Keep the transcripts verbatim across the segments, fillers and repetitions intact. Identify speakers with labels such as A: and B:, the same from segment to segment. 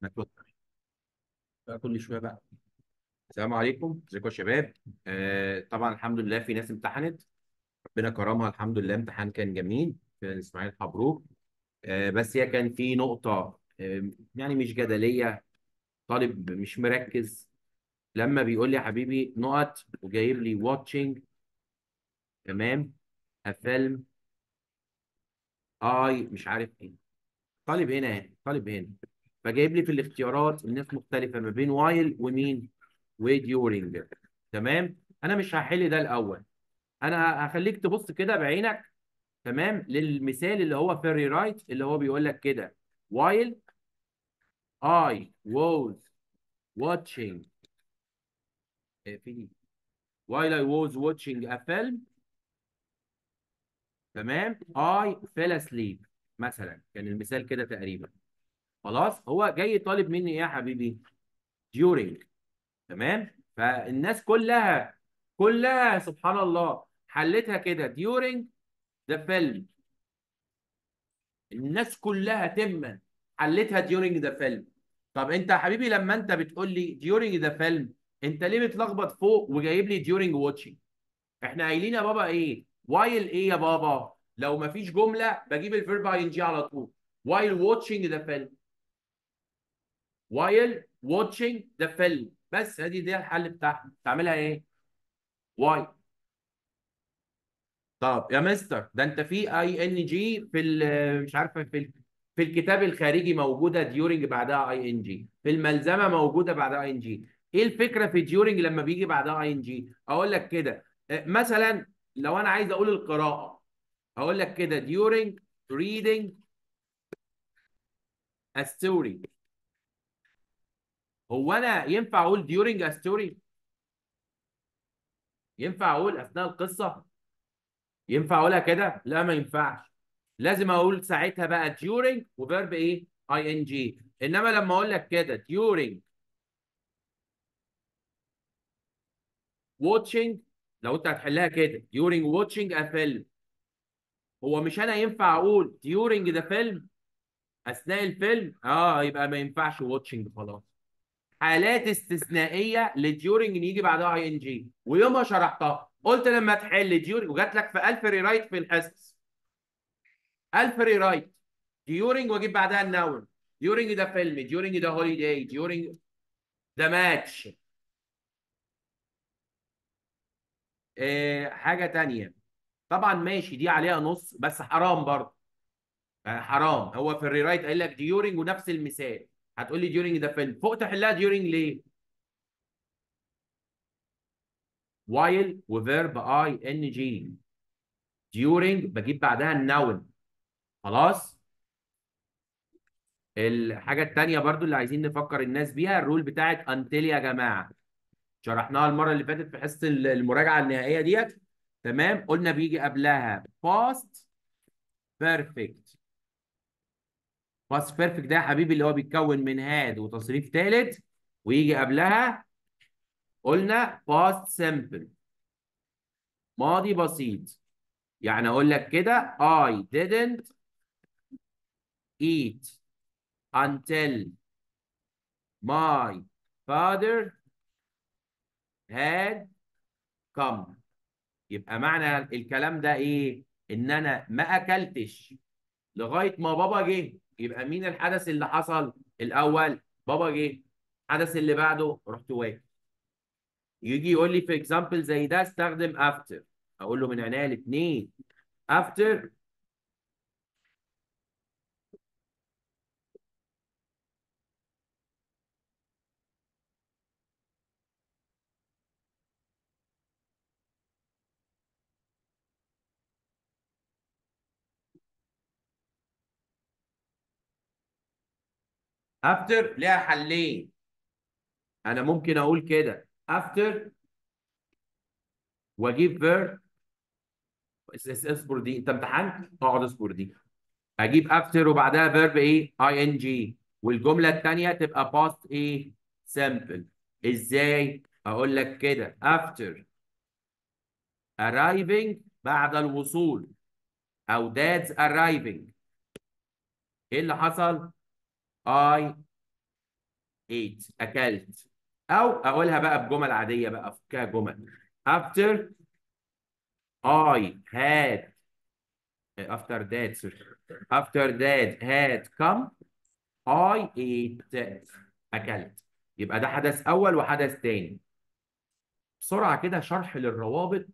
A: هتوتر بقى كل شويه بقى. السلام عليكم، ازيكم يا شباب؟ آه طبعا الحمد لله في ناس امتحنت، ربنا كرمها الحمد لله، امتحان كان جميل في اسماعيل حبروك. آه بس هي كان في نقطه آه يعني مش جدليه، طالب مش مركز لما بيقول لي يا حبيبي نقط وجايب لي واتشنج، تمام، فيلم اي مش عارف ايه. طالب هنا طالب هنا فجايب لي في الاختيارات الناس مختلفه ما بين وايل ومين وديورنج. تمام، انا مش هحل ده الاول، انا هخليك تبص كده بعينك، تمام، للمثال اللي هو فيري رايت اللي هو بيقول لك كده: while I was watching آه، في دي. while I was watching a film، تمام، I fell asleep مثلا، كان المثال كده تقريبا. خلاص، هو جاي طالب مني ايه يا حبيبي؟ during. تمام، فالناس كلها كلها سبحان الله حلتها كده during the film. الناس كلها تما حلتها during the film. طب انت يا حبيبي لما انت بتقول لي during the film، انت ليه بتلخبط فوق وجايب لي during watching؟ احنا قايلين يا بابا ايه؟ while ايه يا بابا؟ لو ما فيش جمله بجيب الفيرب اي ان جي على طول. while watching the film، while watching the film، بس ادي دي الحل بتاعها، تعملها ايه؟ why. طب يا مستر ده انت في اي ان جي في ال- مش عارفه في ال- في الكتاب الخارجي موجوده ديورنج بعدها اي ان جي، في الملزمه موجوده بعدها اي ان جي. ايه الفكره في ديورنج لما بيجي بعدها اي ان جي؟ اقول لك كده، آه، مثلا لو انا عايز اقول القراءه اقول لك كده during reading a story. هو انا ينفع اقول during a story؟ ينفع اقول اثناء القصه؟ ينفع اقولها كده؟ لا ما ينفعش، لازم اقول ساعتها بقى during وفيرب ايه؟ اي ان جي. انما لما اقول لك كده during watching، لو انت هتحلها كده during watching a film، هو مش انا ينفع اقول during the film اثناء الفيلم؟ اه يبقى ما ينفعش watching خلاص. حالات استثنائيه لديورنج يجي بعدها اي ان جي، ويومها شرحتها قلت لما تحل ديورنج وجات لك في ألف ريرايت في الحصص، ألف ريرايت ديورنج واجيب بعدها النون. ديورنج ده فيلم، ديورنج ده هوليداي، ديورنج ده ماتش. آه حاجه تانية، طبعا ماشي دي عليها نص بس حرام برضه. آه حرام، هو في الريرايت قايل لك ديورنج ونفس المثال، هتقول لي ديورنج ده فيلم فوق تحلها ديورنج ليه؟ وايل وفيرب اي ان جي، ديورنج بجيب بعدها النون. خلاص. الحاجه التانية برضو اللي عايزين نفكر الناس بيها الرول بتاعت انتل يا جماعه، شرحناها المره اللي فاتت في حصه المراجعه النهائيه ديت. تمام، قلنا بيجي قبلها باست بيرفكت. باست بيرفكت ده يا حبيبي اللي هو بيتكون من هاد وتصريف ثالث، ويجي قبلها قلنا باست سمبل، ماضي بسيط. يعني اقول لك كده I didn't eat until my father had come. يبقى معنى الكلام ده ايه؟ ان انا ما اكلتش لغايه ما بابا جه. يبقى مين الحدث اللي حصل الاول؟ بابا جه. الحدث اللي بعده رحت واكل. يجي يقول لي في اكزامبل زي ده استخدم افتر، اقول له من عينيا الاثنين. افتر افتر ليها حلين. انا ممكن اقول كده افتر واجيب فير. اصبر دي، انت امتحنت اقعد اصبر دي. اجيب افتر وبعدها فيرب ايه؟ اي ان جي، والجمله الثانيه تبقى باست ايه؟ سامبل. ازاي؟ اقول لك كده after arriving، بعد الوصول، او dad's arriving. ايه اللي حصل؟ I ate اكلت. او اقولها بقى بجمل عاديه بقى، افكها جمل. after I had after that sorry. after that had come I ate اكلت. يبقى ده حدث اول وحدث تاني. بسرعه كده شرح للروابط.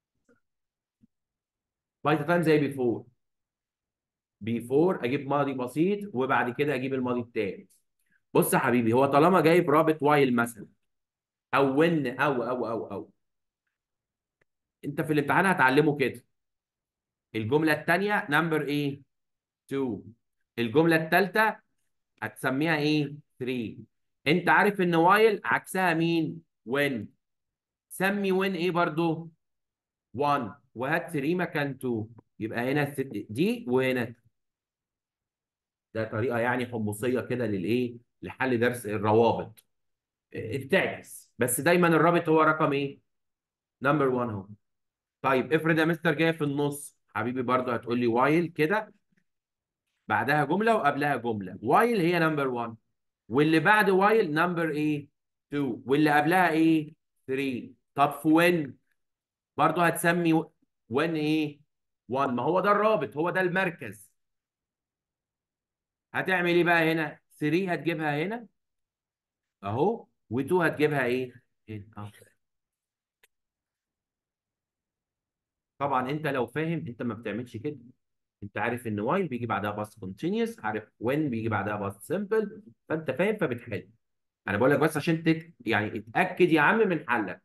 A: باي ذا تايم زي بيفور. بيفور اجيب ماضي بسيط وبعد كده اجيب الماضي التاني. بص يا حبيبي، هو طالما جايب رابط وايل مثلا او when او او او او انت في الامتحان هتعلمه كده. الجمله الثانيه نمبر ايه؟ اتنين. الجمله الثالثه هتسميها ايه؟ تلاتة. انت عارف ان وايل عكسها مين؟ when. سمي when ايه برضو؟ واحد، وهات تلاتة مكان اتنين. يبقى هنا الست دي وهنا. ده طريقه يعني حمصيه كده للايه؟ لحل درس الروابط. بتعكس، بس دايما الرابط هو رقم ايه؟ نمبر واحد اهو. طيب افرض يا مستر جاي في النص حبيبي، برضو هتقول لي وايل كده بعدها جمله وقبلها جمله. وايل هي نمبر واحد، واللي بعد وايل نمبر ايه؟ اتنين، واللي قبلها ايه؟ تلاتة. طب في وين برضو هتسمي وين ايه؟ واحد. ما هو ده الرابط، هو ده المركز. هتعمل ايه بقى هنا؟ تلاتة هتجيبها هنا اهو، و2 هتجيبها ايه؟ هنا اهو. طبعا انت لو فاهم انت ما بتعملش كده. انت عارف ان وايل بيجي بعدها باست كونتينيوس، عارف وين بيجي بعدها باست سمبل، فانت فاهم فبتحل. انا بقول لك بس عشان تت... يعني اتاكد يا عم من حلك.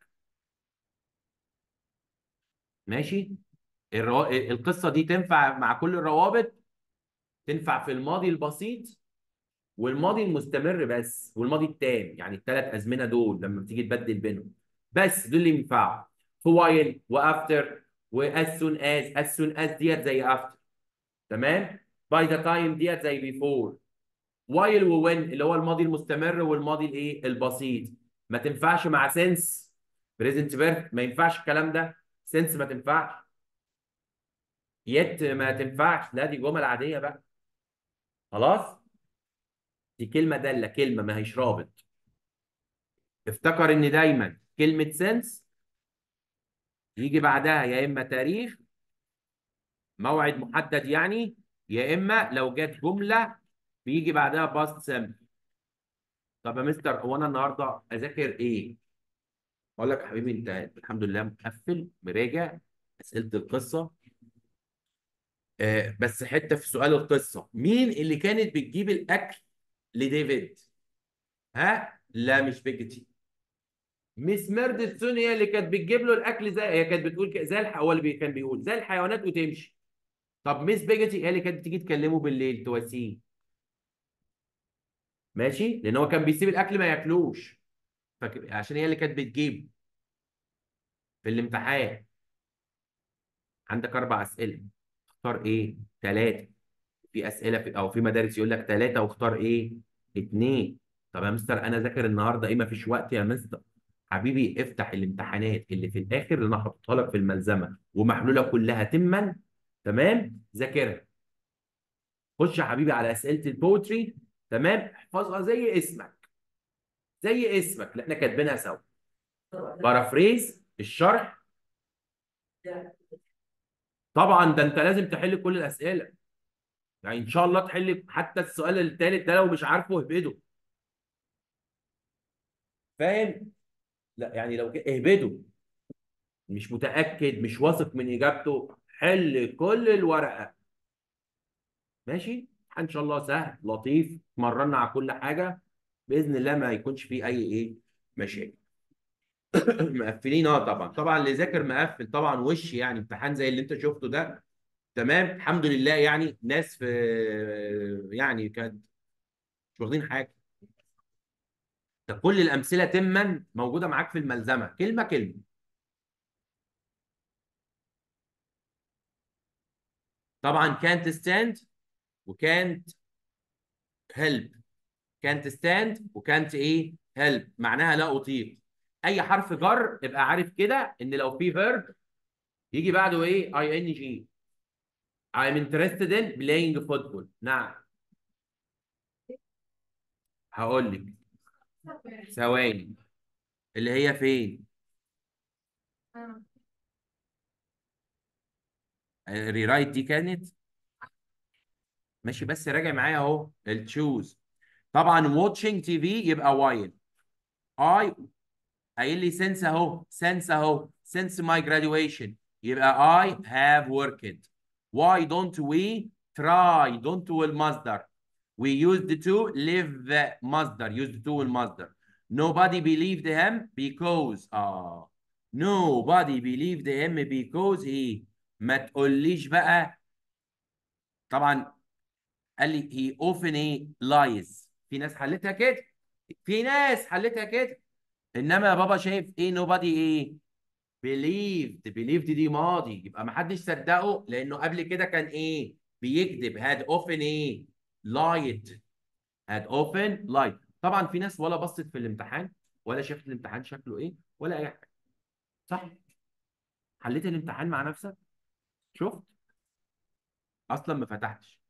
A: ماشي. الرو... القصه دي تنفع مع كل الروابط. تنفع في الماضي البسيط والماضي المستمر بس والماضي التام، يعني الثلاث ازمنه دول لما بتيجي تبدل بينهم بس دول اللي ينفعوا. في وايل وافتر واز سون از. از سون از ديت زي افتر، تمام. باي ذا تايم ديت زي بيفور. وايل ووين اللي هو الماضي المستمر والماضي الايه البسيط. ما تنفعش مع سنس بريزنت بيرفكت، ما ينفعش الكلام ده. سنس ما تنفعش. يت ما تنفعش. لا دي جمل عاديه بقى. خلاص. دي كلمه داله، كلمه ما هيش رابط. افتكر ان دايما كلمه سنس يجي بعدها يا اما تاريخ موعد محدد يعني، يا اما لو جت جمله بيجي بعدها باست سمبل. طب يا مستر هو انا النهارده اذاكر ايه؟ اقول لك يا حبيبي، انت الحمد لله مقفل مراجع اسئله القصه. آه بس حته في سؤال القصه، مين اللي كانت بتجيب الاكل لديفيد؟ ها؟ لا مش بيجتي. ميس ميردسون هي اللي كانت بتجيب له الاكل، زي هي كانت بتقول كده، زي الح... هو اللي بي... كان بيقول زي الحيوانات وتمشي. طب ميس بيجتي هي اللي كانت بتيجي تكلمه بالليل تواسيه. ماشي، لان هو كان بيسيب الاكل ما ياكلوش. فك... عشان هي اللي كانت بتجيب في الامتحان. عندك اربع اسئله، اختار ايه؟ ثلاثه. في اسئله في او في مدارس يقول لك ثلاثه واختار ايه؟ اثنين. طب يا مستر انا ذاكر النهارده ايه؟ ما فيش وقت يا مستر. حبيبي افتح الامتحانات اللي في الاخر اللي انا حاططها لك في الملزمه ومحلوله كلها تما، تمام، ذاكرها. خش يا حبيبي على اسئله البوتري، تمام، احفظها زي اسمك. زي اسمك اللي احنا كاتبينها سوا. بارافريز الشرح. طبعا ده انت لازم تحل كل الاسئله. يعني ان شاء الله تحل حتى السؤال الثالث ده، لو مش عارفه اهبده. فاهم؟ لا يعني لو ك- اهبده. مش متاكد مش واثق من اجابته، حل كل الورقه. ماشي. ان شاء الله سهل لطيف، اتمرنا على كل حاجه باذن الله، ما يكونش فيه اي ايه مشاكل. مقفلين اه طبعا. طبعا اللي ذاكر مقفل طبعا وش يعني امتحان زي اللي انت شفته ده. تمام الحمد لله، يعني ناس في يعني كانت مش واخدين حاجه. ده كل الامثله تما موجوده معاك في الملزمه كلمه كلمه. طبعا كانت ستاند وكانت هيلب. كانت ستاند وكانت ايه؟ هيلب معناها لا اطيق. اي حرف جر ابقى عارف كده ان لو في فيرب يجي بعده ايه؟ اي ان جي. I'm interested in playing football. نعم. هقول لك. ثواني، اللي هي فين؟ الريرايت دي كانت ماشي، بس راجع معايا اهو التشوز. طبعا واتشنج تي في يبقى وايل. اي قايل لي سنس اهو، سنس اهو، since my graduation يبقى I have worked. Why don't we try don't والمصدر. We used to live the مصدر used to والمصدر. Nobody believed him because آه nobody believed him because he. ما تقوليش بقى. طبعا قال لي he often ايه lies. في ناس حلتها كده، في ناس حلتها كده. انما يا بابا شايف ايه nobody ايه believed. believed دي ماضي، يبقى ما حدش صدقه لانه قبل كده كان ايه بيكذب. had often ايه lied. had often lied. طبعا في ناس ولا بصت في الامتحان ولا شافت الامتحان شكله ايه ولا اي حاجه. صح؟ حليت الامتحان مع نفسك؟ شفت؟ اصلا ما فتحتش.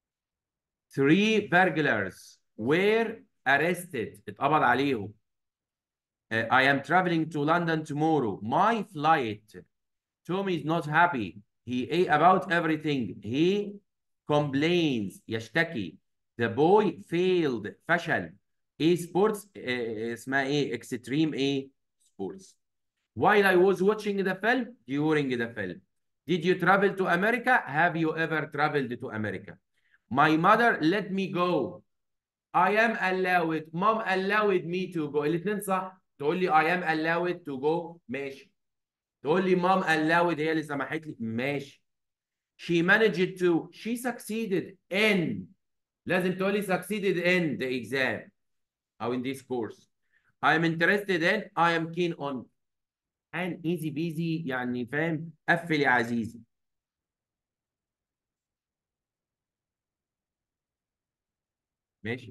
A: three burglars were arrested. اتقبض عليهم. Uh, I am traveling to London tomorrow. My flight. Tommy is not happy. He ate about everything. He complains. يشتكي. The boy failed. فشل. ايه سبورتس اسمها ايه extreme ايه sports. While I was watching the film, during the film. Did you travel to America? Have you ever traveled to America? My mother let me go. I am allowed. Mom allowed me to go. الاثنين صح. تقول لي I am allowed to go ماشي. تقول لي mom allowed هي اللي سمحت لي ماشي. She managed to. She succeeded in. لازم تقول لي succeeded in the exam أو in this course. I am interested in. I am keen on. and easy peasy يعني فاهم. قفل يا عزيزي. ماشي.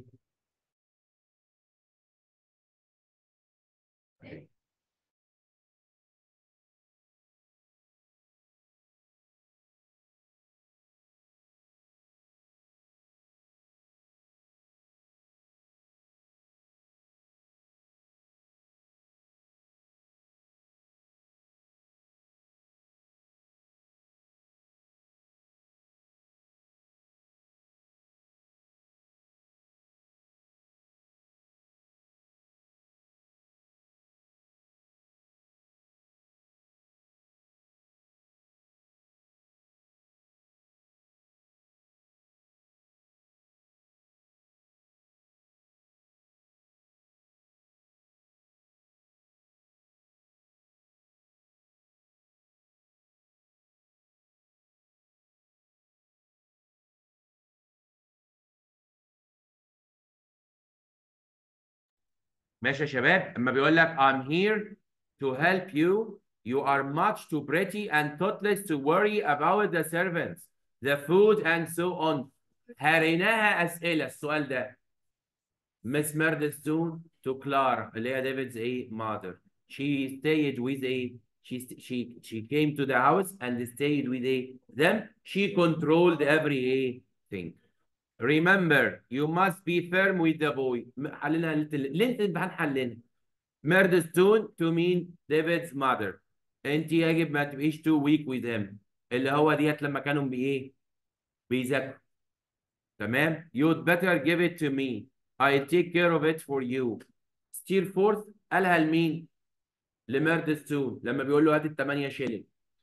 A: ماشي يا شباب. اما بيقول لك I'm here to help you. You are much too pretty and thoughtless to worry about the servants, the food and so on. هريناها أسئلة السؤال ده. Miss Murdstone to Clara اللي هي ديفيد's ايه mother. She stayed with a she she she came to the house and stayed with a them. She controlled every a thing. Remember you must be firm with the boy. حللنا ليه الامتحان حلنا. Murdstone to mean David's mother. انت يجب ما تبقيش too weak with him. اللي هو ديت لما كانوا بايه بيذاكروا. تمام. You'd better give it to me. I'll take care of it for you. ستيرفورث قالها لمين؟ لميردستون لما بيقول له هات الثمانية شيلين.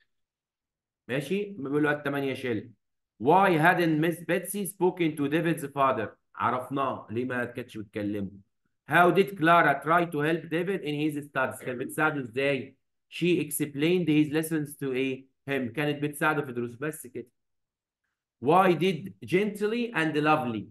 A: ماشي؟ لما بيقول له هات الثمانية شيلين. Why hadn't Miss Betsy spoken to David's father؟ عرفناه ليه ما كانتش بتكلمه. How did Clara try to help David in his studies؟ كانت بتساعده ازاي؟ She explained his lessons to a him. كانت بتساعده في دروس بس كده. Why did gently and lovely؟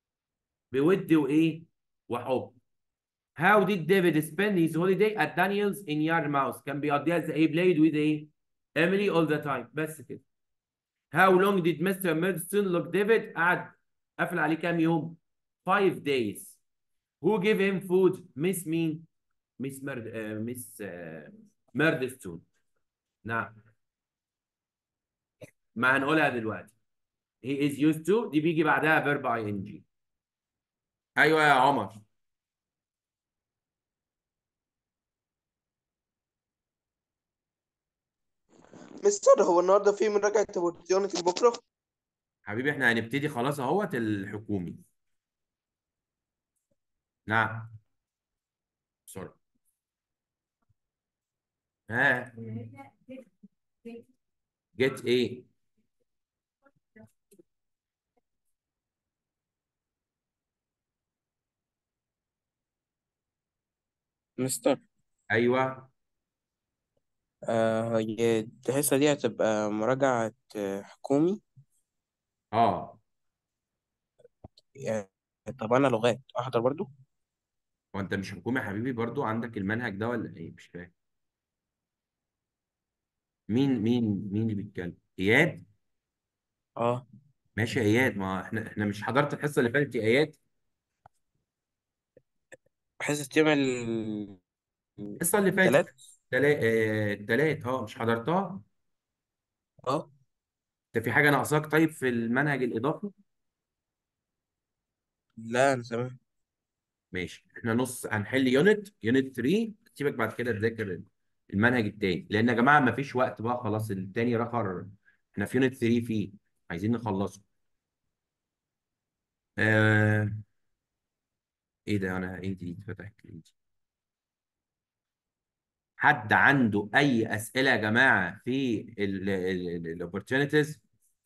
A: بود وايه؟ وحب. How did David spend his holiday at Daniel's in Yarmouth؟ كان بيقضيها ازاي؟ he played with ايه؟ Emily all the time. بس كده. How long did Mister Murdstone look David؟ قعد قفل عليه كام يوم؟ five days. Who gave him food؟ Miss مين؟ Miss مرد آه Miss آه Murdstone. نعم. ما هنقولها دلوقتي. He is used to دي بيجي بعدها verb ing. ايوه يا عمر.
B: مستر، هو النهارده في مراجعة opportunity بكرة؟
A: حبيبي احنا هنبتدي خلاص اهوت الحكومي. نعم. بسرعه. ها. جيت ايه؟
C: مستر.
A: ايوه.
C: آه هي الحصة دي هتبقى مراجعة آه، حكومي
A: اه.
C: يعني. طب أنا لغات أحضر برضو؟
A: هو انت مش حكومي يا حبيبي برضو عندك المنهج ده ولا ايه؟ مش فاهم. مين مين مين اللي بيتكلم؟ اياد.
C: اه.
A: ماشي يا اياد، ما احنا احنا مش حضرت الحصه اللي فاتت يا اياد؟
C: حصة يوم ال-
A: الحصه اللي فاتت.
C: التلات.
A: تلات آه... تلات اه مش حضرتها؟
C: اه.
A: انت في حاجه ناقصاك طيب في المنهج الاضافي؟
C: لا أنا تمام.
A: ماشي، احنا نص هنحل يونت يونت تلاتة، سيبك بعد كده تذاكر المنهج التاني، لان يا جماعه ما فيش وقت بقى خلاص، التاني رخر. احنا في يونت تلاتة فيه، عايزين نخلصه. آه... ايه ده؟ انا ايه دي اتفتحت ليه دي؟ حد عنده اي اسئله يا جماعه في الاوبورتيونيتيز؟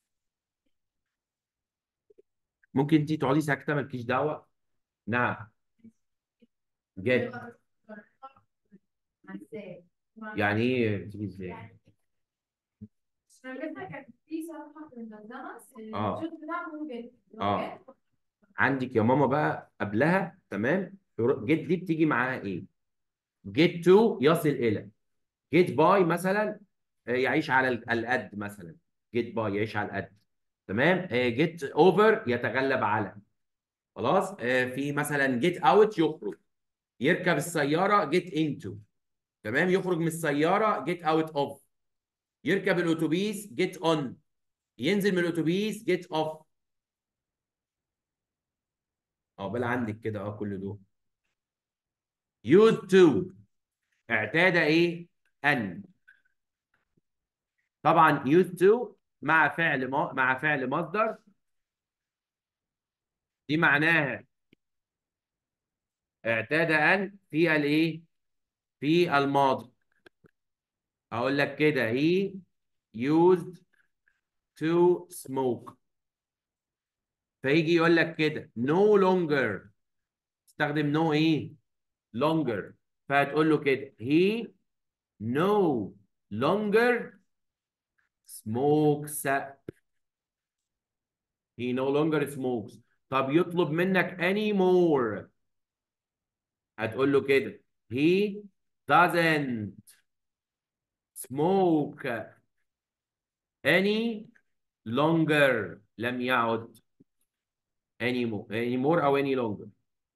A: ممكن انت تقعدي ساكته مالكيش دعوه. نعم. جد. يعني ايه بتيجي ازاي؟ اه. اه. عندك يا ماما بقى قبلها تمام. جيت دي بتيجي معاها ايه؟ جيت تو يصل الى. جيت باي مثلا آه، يعيش على ال- القد مثلا. جيت باي يعيش على القد. تمام. جيت اوفر يتغلب على. خلاص. آه، في مثلا جيت اوت يخرج. يركب السياره جيت انتو. تمام. يخرج من السياره جيت اوت اوف. يركب الاتوبيس جيت اون. ينزل من الاتوبيس جيت اوف. عقبال عندك كده اه كل دول. يوز تو. اعتاد ايه؟ ان. طبعا يوز تو مع فعل ما مع فعل مصدر. دي معناها اعتاد ان في الايه؟ في الماضي. اقول لك كده he used to smoke. فيجي يقول لك كده no longer. استخدم no ايه؟ longer. فهتقول له كده he no longer smokes. he no longer smokes. طب يطلب منك any more. هتقول له كده he doesn't smoke any longer. لم يعد any more any more او any longer.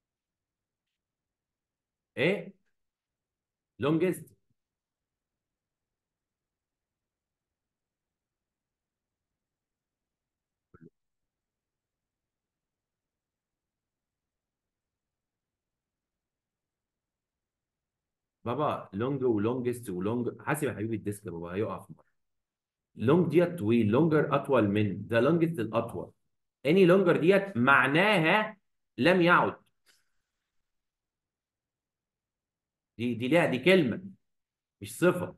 A: ايه longest. بابا لونج ولونجست ولونج، حاسب يا حبيبي الديسك يا بابا هيقع في مره. لونج ديت طويل، لونجر اطول من ذا لونجست الاطول. اني لونجر ديت معناها لم يعد. دي دي ليها دي كلمه مش صفه.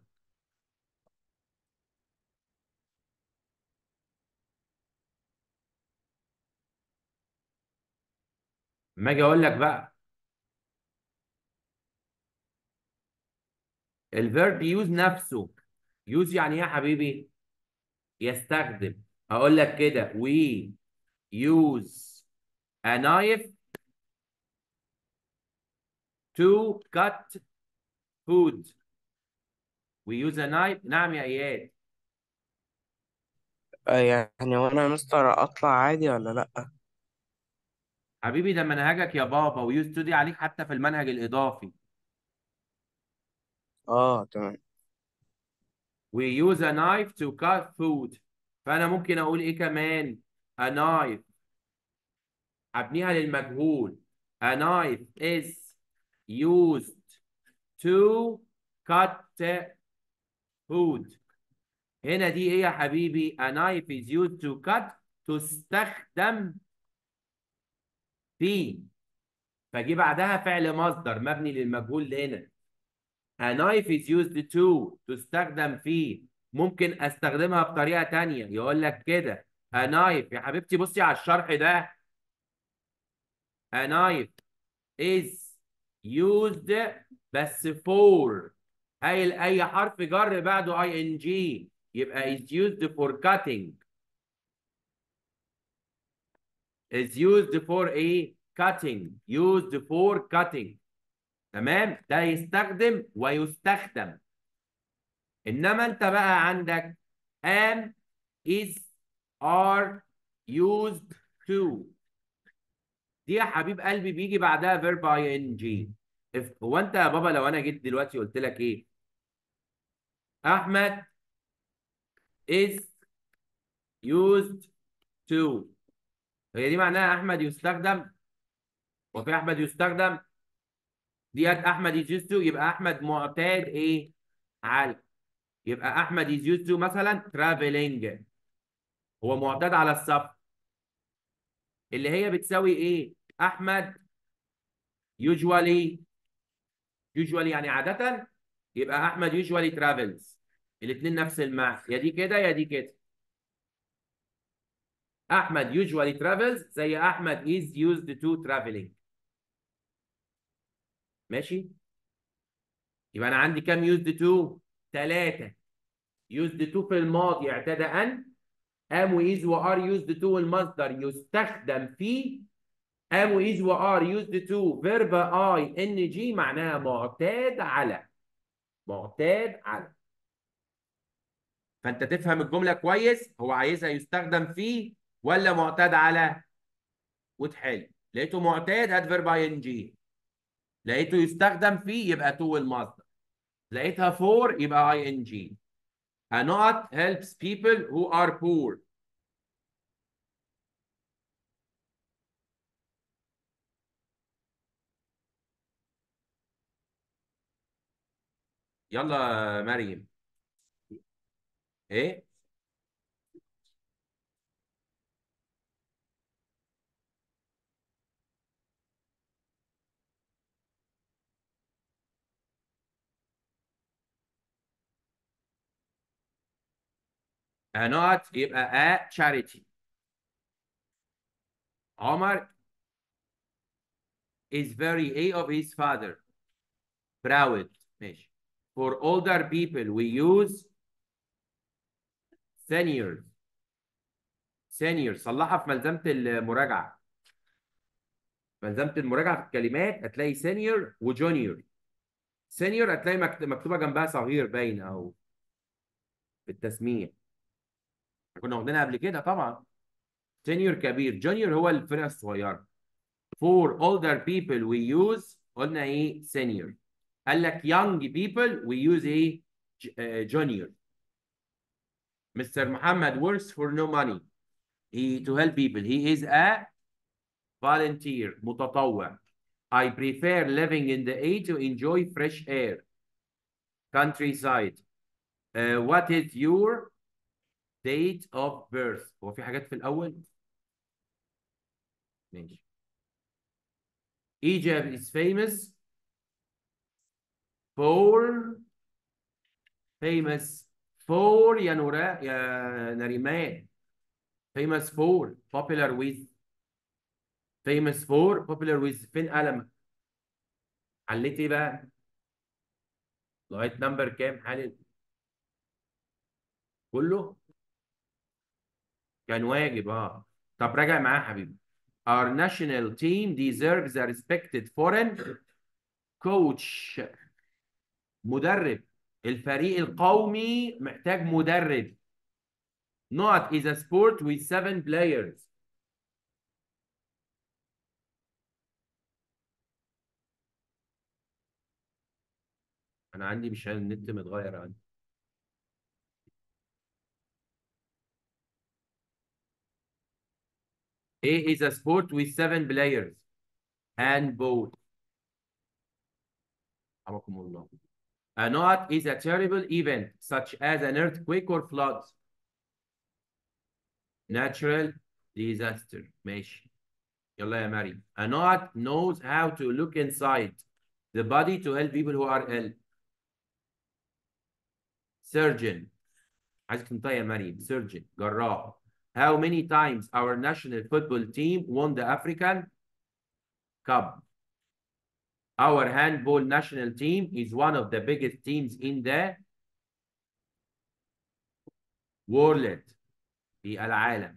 A: اما اجي اقول لك بقى الفيرب يوز نفسه. يوز يعني ايه يا حبيبي؟ يستخدم. اقول لك كده we use a knife to cut food. we use a knife. نعم يا اياد.
C: آه يعني وأنا مستر أطلع عادي ولا لأ؟
A: حبيبي ده منهجك يا بابا، ويوز تو دي عليك حتى في المنهج الاضافي.
C: اه تمام.
A: we use a knife to cut food. فانا ممكن اقول ايه كمان؟ a knife. ابنيها للمجهول. a knife is used to cut food. هنا دي ايه يا حبيبي؟ a knife is used to cut، تستخدم في، فجي بعدها فعل مصدر مبني للمجهول هنا. a knife is used to، تستخدم في. ممكن استخدمها بطريقة تانية، يقول لك كده a knife يا حبيبتي، بصي على الشرح ده. a knife is used بس for، قايل اي حرف جر بعده اي ان جي، يبقى is used for cutting. is used for ايه؟ cutting. used for cutting. تمام، ده يستخدم ويستخدم. انما انت بقى عندك am is are used to، دي يا حبيب قلبي بيجي بعدها verb ing. if- هو انت يا بابا لو انا جيت دلوقتي قلت لك ايه؟ احمد is used to، هي دي معناها احمد يستخدم؟ وفي احمد يستخدم؟ ديت احمد is used to، يبقى احمد معتاد ايه؟ على. يبقى احمد is used to مثلا traveling، هو معتاد على السفر، اللي هي بتساوي ايه؟ احمد usually، usually يعني عادة، يبقى احمد usually travels. الاثنين نفس المعنى، يا دي كده يا دي كده. احمد usually travels زي احمد is used to traveling. ماشي؟ يبقى انا عندي كام used to؟ ثلاثة. used to في الماضي اعتاد ان، am و is و are used to المصدر يستخدم فيه. am و is و are used to verb ing معناها معتاد على، معتاد على. فانت تفهم الجمله كويس، هو عايزها يستخدم فيه ولا معتاد على، وتحل. لقيته معتاد هات فيرب اي ان جي، لقيته يستخدم فيه يبقى تو المصدر، لقيتها فور يبقى اي ان جي. A not helps people who are poor. يلا يا مريم. ايه؟ A not يبقى a charity. عمر is very a of his father. Proud. ماشي. For older people we use seniors. senior صلحها في ملزمة المراجعة. ملزمة المراجعة في الكلمات هتلاقي سينيور وجونيور. سينيور هتلاقي مكت- مكتوبة جنبها صغير باين أو بالتسمية. كنا واخدينها قبل كده طبعا. سينيور كبير، جونيور هو الفرقة الصغيرة. For older people we use، قلنا إيه؟ سينيور. قال لك young people we use إيه؟ جونيور. مستر محمد works for no money. He to help people. He is a volunteer، متطوع. I prefer living in the A to enjoy fresh air. Countryside. Uh, what is your date of birth؟ هو في حاجات في الأول؟ ماشي. Egypt is famous for، famous for يا نوراء يا نريمان. famous for popular with، famous for popular with. فين قلمك؟ حليت ايه بقى؟ لغاية نمبر كام حالل؟ كله؟ كان واجب اه. طب راجع معاه يا حبيبي. Our national team deserves a respected foreign coach. مدرب. الفريق القومي محتاج مدرب. Not is a sport with seven players. انا عندي مش النت متغير عندي. ايه is a sport with seven players؟ handball. رحمكم الله. A not is a terrible event such as an earthquake or floods. Natural disaster. ماشي. يلا يا مريم. A not knows how to look inside the body to help people who are ill. Surgeon. عايزك تنطق يا مريم. Surgeon. جراح. How many times our national football team won the African Cup? Our handball national team is one of the biggest teams in the world. في العالم.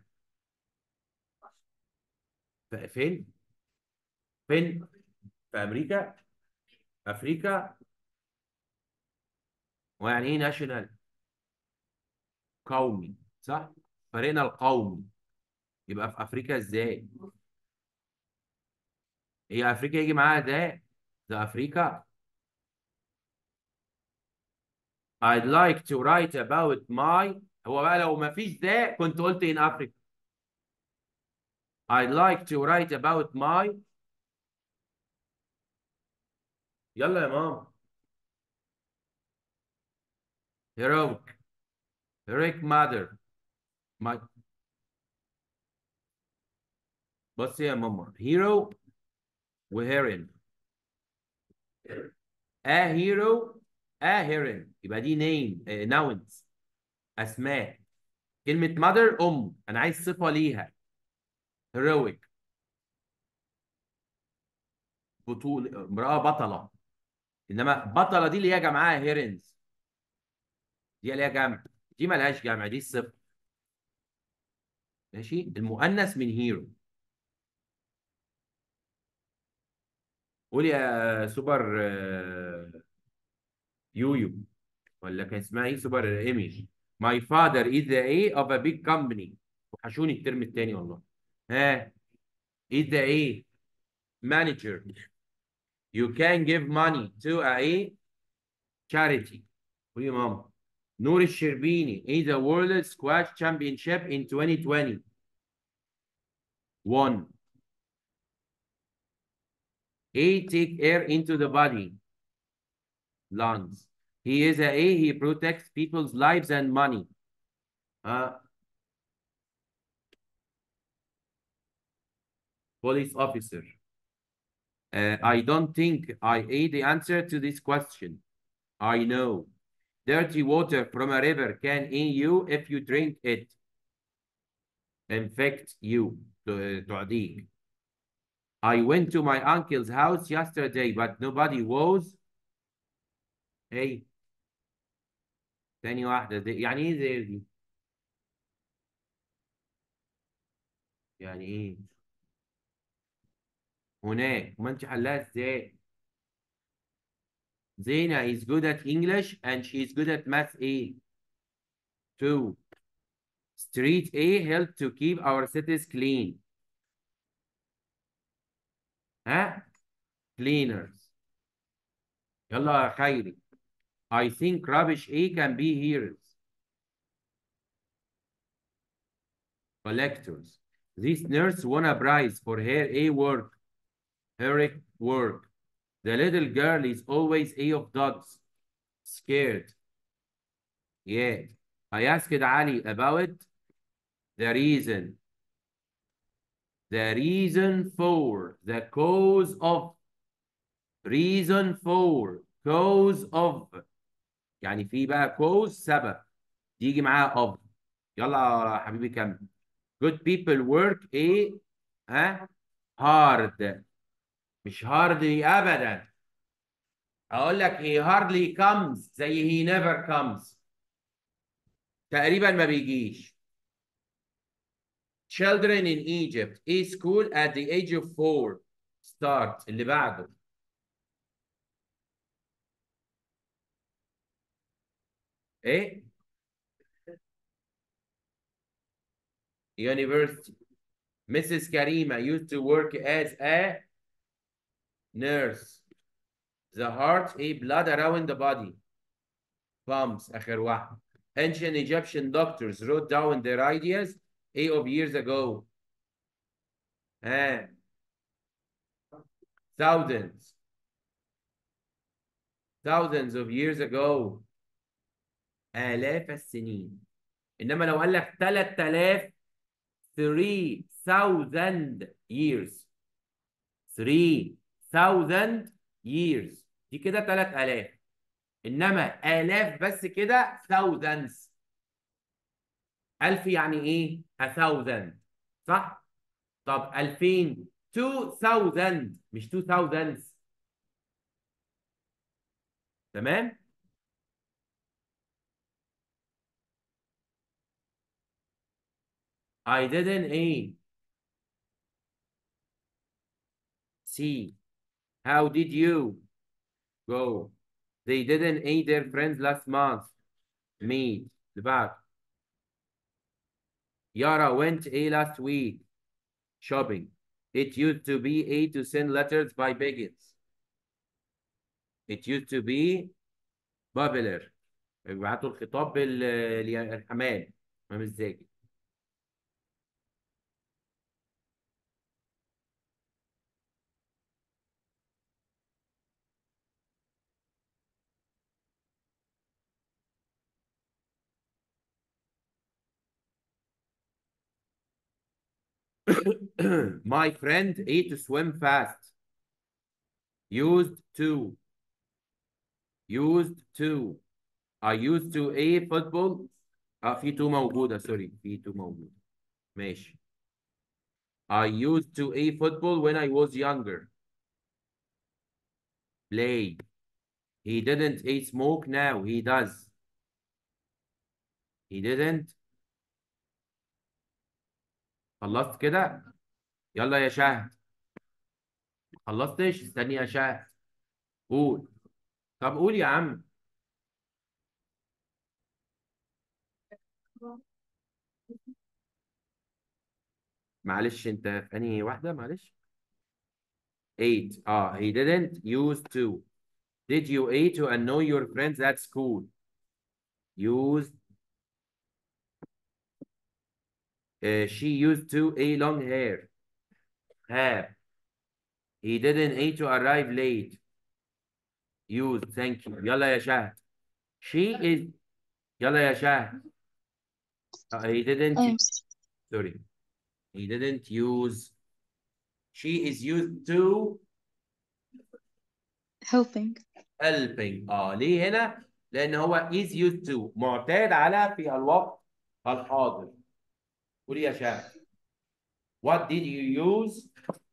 A: فين؟ فين؟ في أمريكا؟ أفريقيا؟ ويعني إيه ناشونال؟ قومي، صح؟ فريقنا القومي يبقى في أفريقيا إزاي؟ هي أفريقيا يجي معاها ده؟ ده أفريقيا؟ I'd like to write about my هو بقى لو ما فيش ده كنت قلت in Africa. I'd like to write about my يلا يا ماما. heroic heroic mother. my بص يا ماما hero وهيرين. a hero a heroine يبقى دي name uh, nouns أسماء. كلمة mother أم، أنا عايز صفة ليها. heroic بطولة، امرأة بطلة. إنما بطلة دي اللي هي جمعها هيرنز، دي اللي هي جمع، دي ملهاش جمع، دي الصفة. ماشي. المؤنث من هيرو. قول يا سوبر آه، يويو، ولا كان اسمها ايه؟ سوبر ايميج. My father is the A of a big company. وحشوني الترم التاني والله. ها is the A manager. You can give money to a charity. قول يا ماما. نور الشربيني is the World Squash Championship in twenty twenty. One. A take air into the body. Lungs. He is a A. He protects people's lives and money. Uh, police officer. Uh, I don't think I A the answer to this question. I know. Dirty water from a river can in you if you drink it. Infect you. تعديك. I went to my uncle's house yesterday, but nobody was. Hey. تاني واحدة دي. يعني ايه زي دي؟ يعني ايه؟ هناك. ما انت حلها ازاي؟ Zena is good at English and she is good at math A. Two. Street A help to keep our cities clean. ها؟ Cleaners. يلا يا خيري. I think rubbish A can be heroes. Collectors. This nurse won a prize for her A work. Her work. The little girl is always A of dogs. Scared. Yeah. I asked Ali about the reason. The reason for. The cause of. Reason for. Cause of. يعني في بقى cause سبب. يجي معاها of. يلا يا حبيبي كمل. Good people work A ها hard. مش hardly أبدا. أقول لك he hardly comes زي he never comes. تقريبا ما بيجيش. Children in Egypt A school at the age of four. Start. اللي بعده. إيه؟ University. Missus Karima used to work as a nurse. The heart A blood around the body. Pumps. آخر واحد. Ancient Egyptian doctors wrote down their ideas A of years ago. Ah. Thousands. thousands of years ago. آلاف السنين. إنما لو قال لك ثلاث آلاف three thousand years. three thousand years دي كده ثلاث آلاف. إنما آلاف بس كده thousands. ألف يعني إيه؟ a thousand. صح؟ طب ألفين two thousand مش two thousands. تمام؟ I didn't ايه see. How did you go? They didn't eat their friends last month. meet. اللي بعد. Yara went a last week shopping. It used to be a to send letters by Biggins. It used to be popular. يبعتوا الخطاب بالحمام. ما مش زاكي. My friend ate to swim fast. Used to. Used to. I used to a football. اه في تو موجودة سوري في تو موجودة. ماشي. I used to a football when I was younger. Play. He didn't a smoke now. He does. He didn't. خلصت كده؟ يلا يا شهد. خلصتش؟ استني يا شهد. قول. طب قول يا عم. معلش انت في انهي واحدة معلش؟ eight. اه he didn't used to. Did you a to annoy your friends at school? Used. Uh, she used to a long hair. Have. He didn't a to arrive late. Used. Thank you. يلا يا شهد. She is. يلا يا شهد. Uh, he didn't.
D: أيوة.
A: Sorry. He didn't use. She is used to
D: helping.
A: helping. اه ليه هنا؟ لأن هو is used to معتاد على في الوقت الحاضر. قولي يا شهد. What did you use?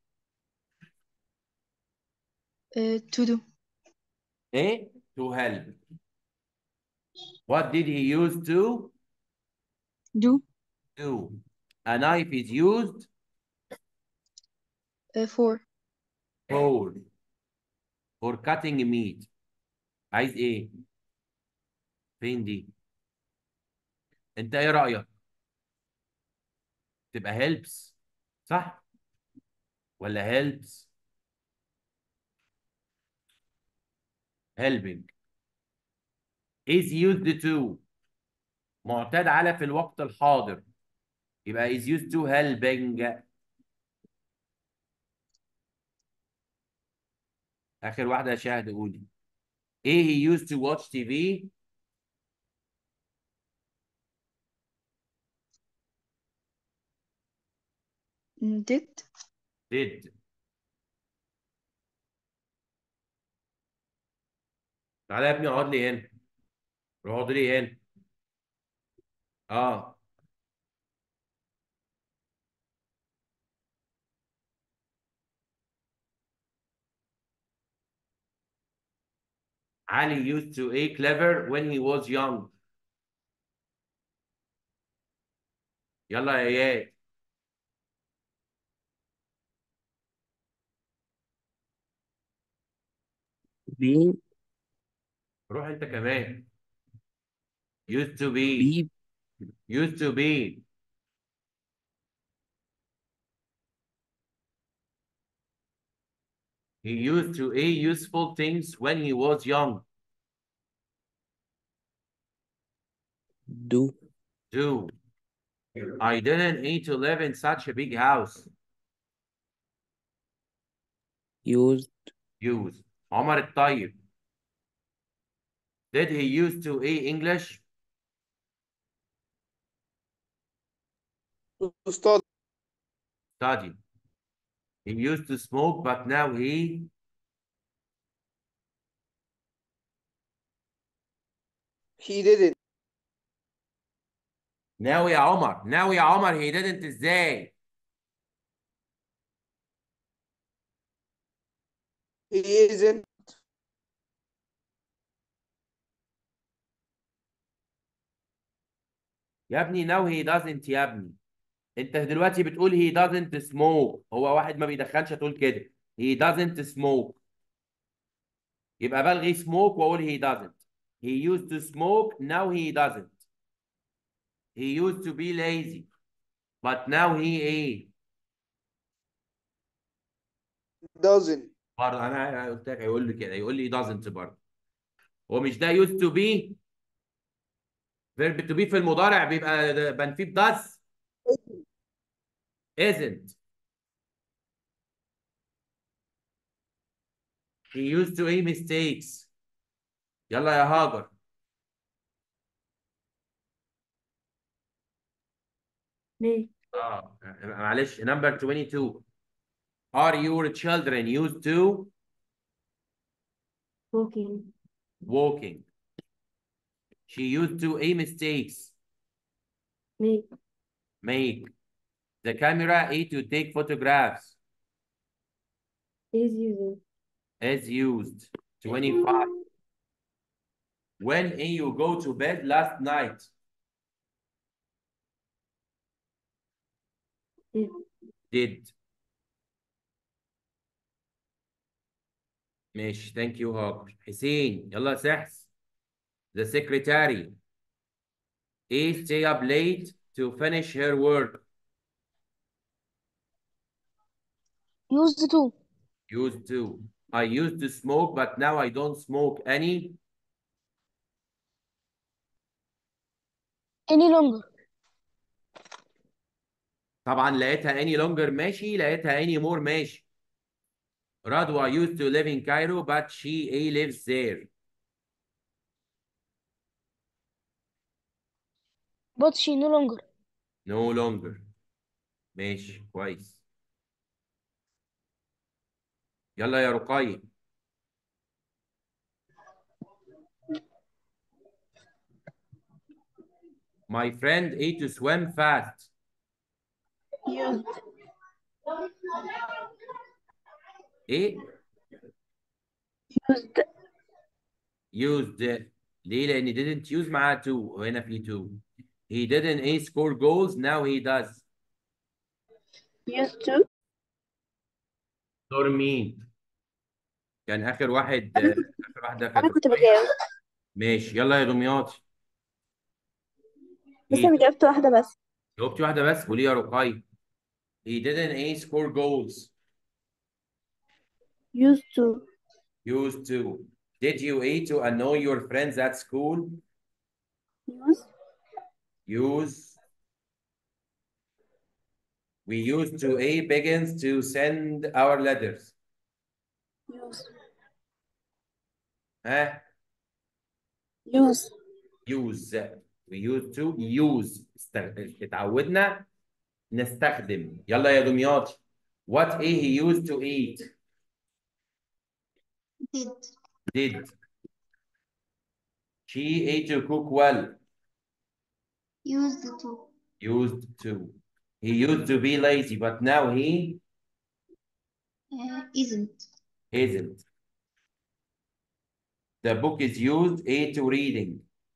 D: uh, to do.
A: إيه؟ To help. What did he use to
D: do.
A: do? A knife is used
D: uh, for.
A: for for cutting meat. عايز إيه؟ فين دي؟ أنت إيه رأيك؟ تبقى helps صح؟ ولا helps؟ helping. is used to معتاد على في الوقت الحاضر. يبقى is used to helping. آخر واحدة يا شاهد قولي. إيه he used to watch تي في؟
D: mm, did.
A: did. تعالى يا ابني اقعد لي هنا. اقعد لي هنا. اه علي used to a clever when he was young. يلا يا اياد.
C: being
A: روح انت كمان. used to be.
C: be
A: used to be. He used to a useful things when he was young.
C: do
A: Do. I didn't need to live in such a big house.
C: use
A: Use. عمر الطيب. Did he used to A English?
B: أستاذ.
A: Study. He used to smoke but now he
B: he didn't.
A: now يا عمر now يا عمر he didn't ازاي؟
B: he isn't.
A: يا ابني now he doesn't يا ابني. انت دلوقتي بتقول he doesn't smoke، هو واحد ما بيدخنش هتقول كده he doesn't smoke، يبقى بلغي smoke واقول he doesn't. he used to smoke now he doesn't. he used to be lazy but now he ايه؟
B: doesn't.
A: برضه انا قلت لك هيقول لي كده، يقول لي doesn't برضه. هو مش ده used to be؟ verb to be في المضارع بيبقى منفي ب does isn't. he used to make mistakes. يلا يا هاجر.
E: ليه؟
A: اه معلش number twenty-two. are your children used to
E: walking.
A: walking? she used to make mistakes.
E: make.
A: make. the camera A to take photographs.
E: is using.
A: is used. twenty-five. when A you go to bed last night?
E: did.
A: did. ماشي thank you هاجر. حسين يلا يا سحس. the secretary A stay up late to finish her work.
F: used to.
A: used to. I used to smoke but now I don't smoke any.
F: any longer.
A: طبعا لقيتها any longer ماشي، لقيتها any more ماشي. Radwa used to live in Cairo but she A lives there.
F: but she no longer.
A: no longer. ماشي كويس. يلا يا رقية. My friend A to swim fast.
F: used.
A: ايه؟
F: used.
A: used. ليه؟ لأن didn't use معاها to وهنا في to. He didn't A score goals now he does.
F: used to.
A: دور مين؟ كان آخر واحد
F: أنا
A: آخر واحدة
F: أنا
A: كانت
F: كنت
A: رقية.
F: بجاوب
A: ماشي يلا يا دمياطي.
F: بس
A: He
F: أنا جاوبت واحدة بس.
A: جاوبتي واحدة بس، قولي يا رقية. He didn't A score goals.
F: used to.
A: used to. Did you A to annoy your friends at school?
F: use.
A: use. We used to A begins to send our letters.
F: use.
A: ها؟
F: use.
A: use. We used to use. است- اتعودنا نستخدم. يلا يا دمياطي. What A he used to eat?
D: did
A: did. She A to cook well.
D: used to
A: used to. He used to be lazy, but now he
D: uh, isn't
A: isn't. The book is used A to reading.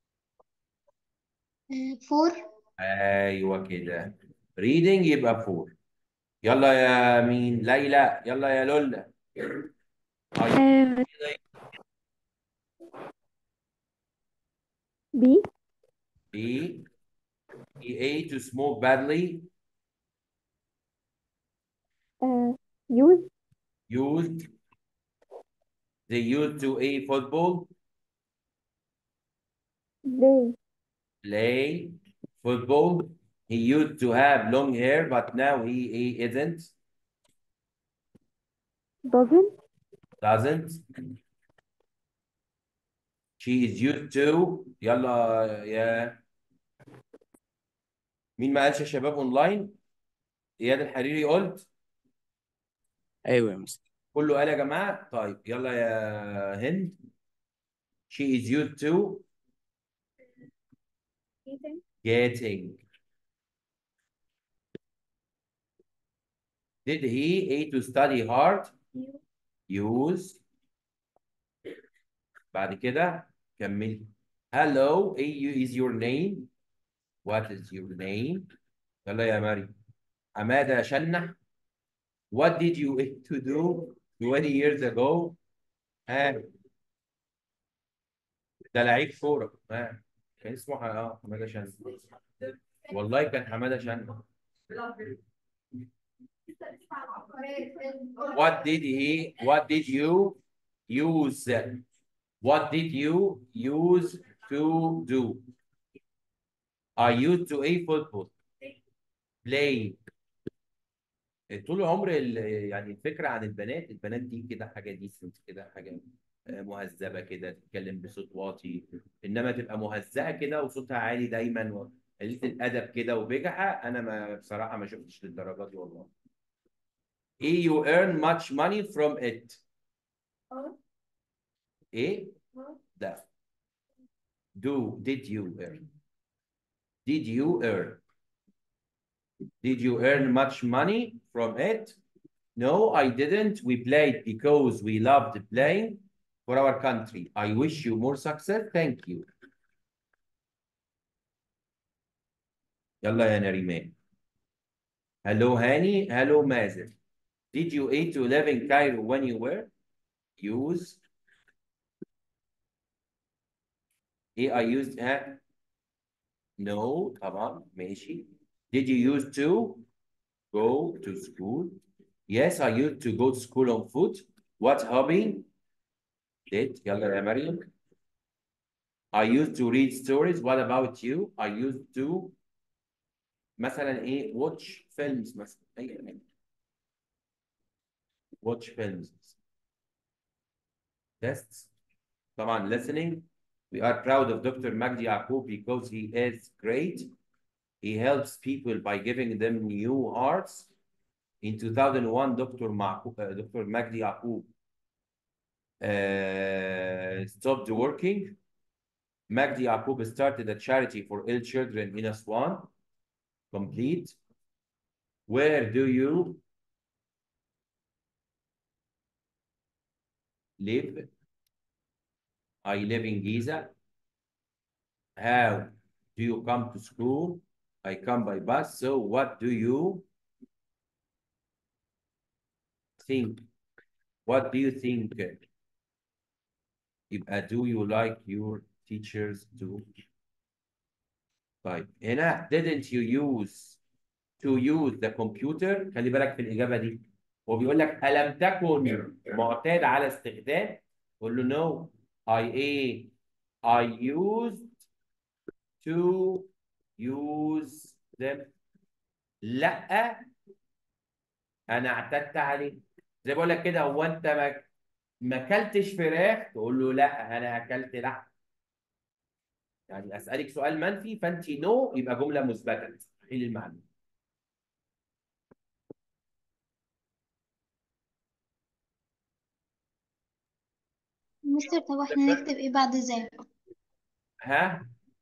D: uh, for
A: ايوه كده. reading يبقى فور. يلا يا مين؟ ليلى. يلا يا لولا.
E: آه، B.
A: B. He A to smoke badly.
E: uh, use.
A: used. They used to A football.
E: they.
A: play football. He used to have long hair, but now he, he isn't.
E: doesn't.
A: Doesn't. she is used to. يلا يا مين ما قالش يا شباب اونلاين؟ اياد الحريري قلت.
C: أيوة يا مستر.
A: كله قال يا جماعه. طيب يلا يا هند. she is used to getting. did he a to study hard use. بعد كده كمل. hello is your name. what is your name. يلا يا مريم. حماده شنح. what did you eat to do twenty years ago. ها ده لعيب كوره. ها كان اسمه ح- اه حماده شنح. والله كان حماده شنح. what did he what did you use what did you use to do. I used to a football play. طول عمر ال- يعني الفكره عن البنات البنات دي كده حاجه ديسنت كده حاجه آه، مهذبه كده تتكلم بصوت واطي. انما تبقى مهزأه كده وصوتها عالي دايما وقليله الادب كده وبجحه. انا ما بصراحه ما شفتش للدرجه دي والله. ايه you earn much money from it. ايه ده do did you earn did you earn did you earn much money from it. No, I didn't. We played because we loved playing for our country. I wish you more success. Thank you. يلا يا نريمان. Hello Hani. Hello Mazer. Did you eat to live in Cairo when you were? Use. ايه I used ها. No طبعا ماشي. Did you used to go to school? Yes, I used to go to school on foot. What hobby? Did. يلا يا مريم. I used to read stories. What about you? I used to مثلا ايه watch films مثلا اي حاجه. watch films. tests. طبعا listening. We are proud of Doctor Magdi Yaqub because he is great. He helps people by giving them new hearts. In two thousand one, Doctor Maqu- uh, Doctor Magdi Yaqub uh, stopped working. Magdi Yaqub started a charity for ill children in Aswan. Complete. Where do you live? I live in Giza. How do you come to school? I come by bus. So what do you think? What do you think? يبقى do you like your teachers to. طيب هنا didn't you use to use the computer. خلي بالك في الإجابة دي. هو بيقول لك ألم تكن معتاد على استخدام. قول له no. I a I used to use them. لا انا اعتدت عليه. زي بقول لك كده. هو انت ما ما اكلتش فراخ تقول له لا انا اكلت لحم. يعني اسالك سؤال منفي فانت نو يبقى جمله مثبته تستحيل المعنى.
D: مستر طب احنا نكتب ايه بعد ذلك؟
A: ها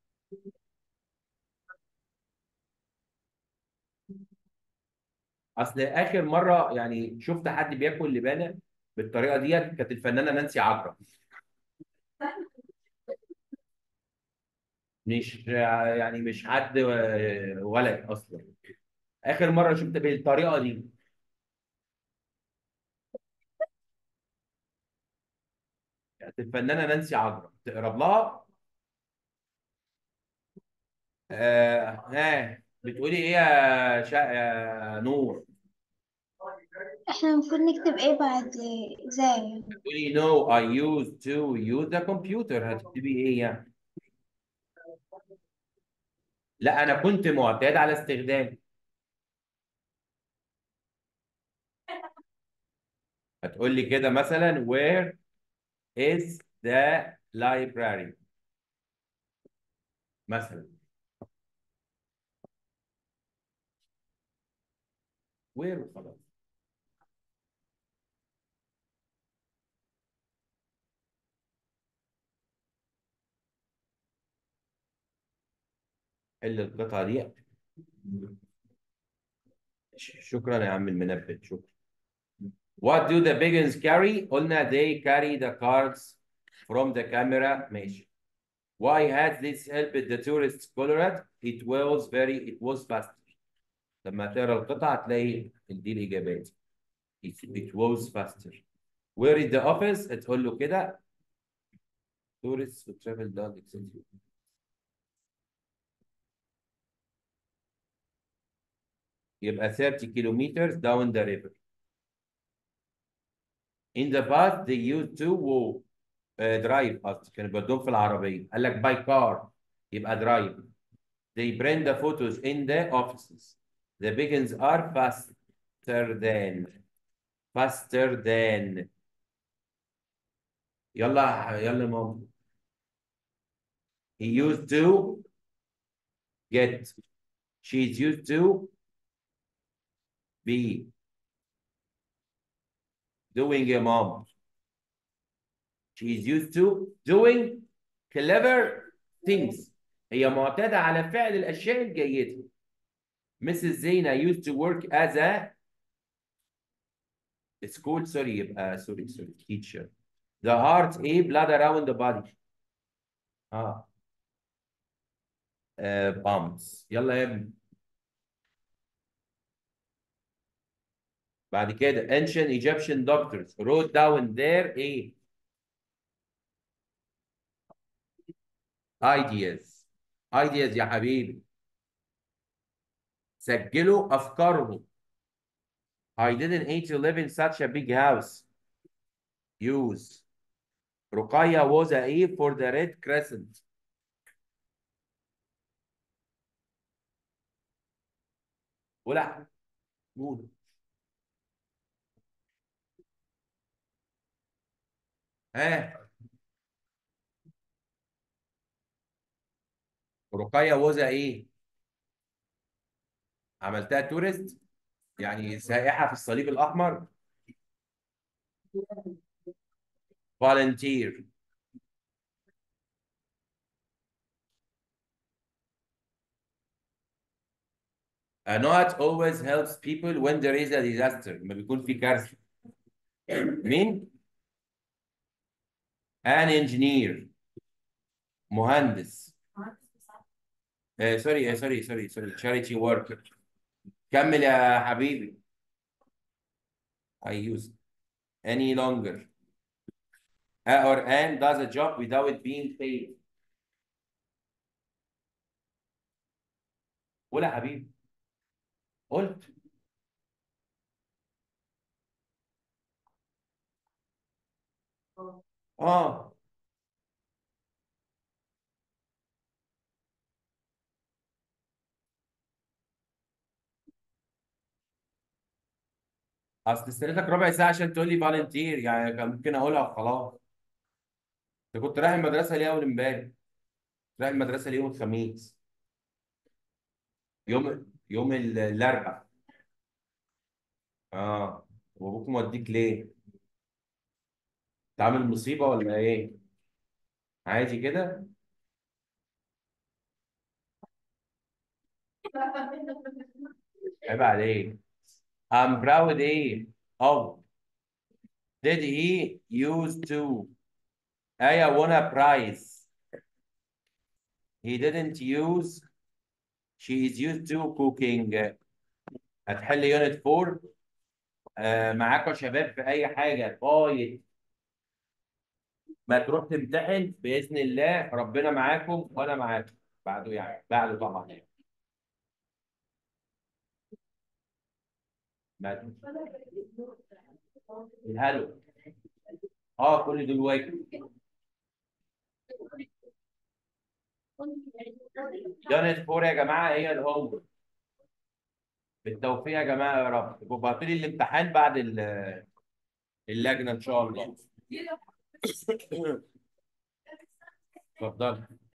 A: اصل اخر مره يعني شفت حد بياكل لبانه بالطريقه ديت كانت الفنانه نانسي عجرم. مش يعني مش حد ولد اصلا. اخر مره شفت بالطريقه دي كانت الفنانه نانسي عجرم. تقرب لها. آه ها بتقولي ايه يا شا... يا نور.
D: احنا المفروض نكتب ايه بعد ازاي؟
A: بتقولي no I used to use the computer. هتكتبي ايه يعني؟ لا انا كنت معتاد على استخدام. هتقول لي كده مثلا where is the library مثلا. where وخلاص. حل القطعة دي. ش- شكرا يا عم المنبه، شكرا. What do the pigeons carry؟ قلنا they carry the cards from the camera. ماشي. Why had this helped the tourists Colorado؟ It was very it was faster. لما تقرا القطعة هتلاقي دي الإجابات. It, it was faster. Where is the office؟ تقول له كده tourists who travel dog et cetera. يبقى thirty kilometers down the river. In the past they used to walk. Uh, drive قصدي كانوا بيودوهم في العربية. قال لك by car يبقى drive. They print the photos in the offices. The pigeons are faster than faster than. يلا يلا ماما. He used to get. She's used to be doing a mom. She's used to doing clever things. هي معتادة على فعل الأشياء الجيدة. Missus Zena used to work as a school sorry يبقى sorry sorry teacher. The heart A blood around the body. اه uh, pumps. يلا يا ابني. بعد كده ancient Egyptian doctors wrote down their ايه ideas. ideas يا حبيبي. سجلوا افكارهم. I didn't need to live in such a big house. Use. رقية was a A for the Red Crescent. ولا قول. ها رقية was a A. عملتها تورست يعني سائحة في الصليب الأحمر. volunteer. A not always helps people when there is a disaster. لما بيكون في كارثة. مين؟ an engineer. مهندس. آه سوري آه سوري سوري سوري charity worker. كمل يا حبيبي. I use any longer. A or an does a job without being paid. قول يا حبيبي. قلت. اه اصل استنيتك ربع ساعة عشان تقول لي فالنتير يعني كان ممكن اقولها وخلاص. انت كنت رايح المدرسة ليه اول امبارح؟ رايح المدرسة ليه يوم الخميس؟ يوم يوم ال- الاربعاء. اه وابوك موديك ليه؟ تعمل مصيبة ولا ايه؟ عادي كده؟ عيب عليك. I'm proud ايه؟ of. Did he used to. آية won a prize. He didn't use. She is used to cooking. هتحل يونت فور. آه معاكم يا شباب في أي حاجة لغاية ما تروح تمتحن بإذن الله. ربنا معاكم وأنا معاكم. بعده يعني بعده طبعا يعني. بعده. الهلو. اه كل دول واجب. يونت فور يا جماعة هي الهوم. بالتوفيق يا جماعة يا رب. وبعتوا لي الامتحان بعد ال- اللجنة إن شاء الله. اتفضل.